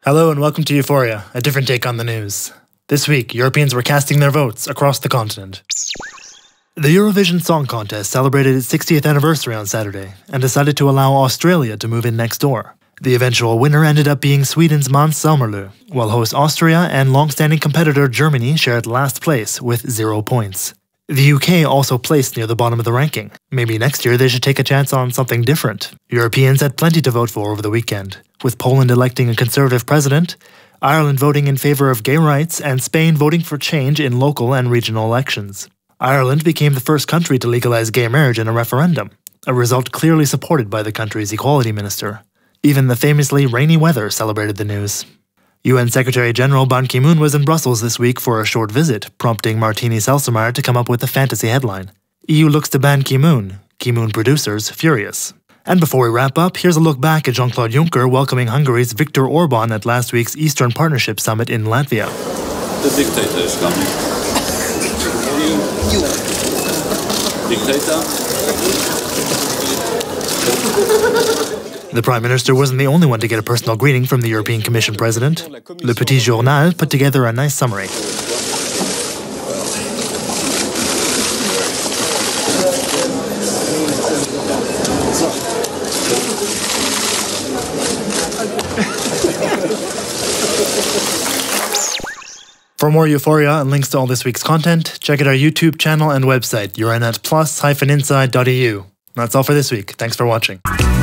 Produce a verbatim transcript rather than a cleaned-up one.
Hello and welcome to Euphoria, a different take on the news. This week, Europeans were casting their votes across the continent. The Eurovision Song Contest celebrated its sixtieth anniversary on Saturday and decided to allow Australia to move in next door. The eventual winner ended up being Sweden's Måns Zelmerlöw, while host Austria and long-standing competitor Germany shared last place with zero points. The U K also placed near the bottom of the ranking. Maybe next year they should take a chance on something different. Europeans had plenty to vote for over the weekend, with Poland electing a conservative president, Ireland voting in favour of gay rights, and Spain voting for change in local and regional elections. Ireland became the first country to legalise gay marriage in a referendum, a result clearly supported by the country's equality minister. Even the famously rainy weather celebrated the news. U N Secretary-General Ban Ki-moon was in Brussels this week for a short visit, prompting Martini Seltzemeyer to come up with a fantasy headline. E U looks to ban Ki-moon, Ki-moon producers furious. And before we wrap up, here's a look back at Jean-Claude Juncker welcoming Hungary's Viktor Orban at last week's Eastern Partnership Summit in Latvia. The dictator is coming. You. Dictator? The Prime Minister wasn't the only one to get a personal greeting from the European Commission President. Le Petit Journal put together a nice summary. For more Euphoria and links to all this week's content, check out our YouTube channel and website, euranet plus dash inside dot e u. That's all for this week. Thanks for watching.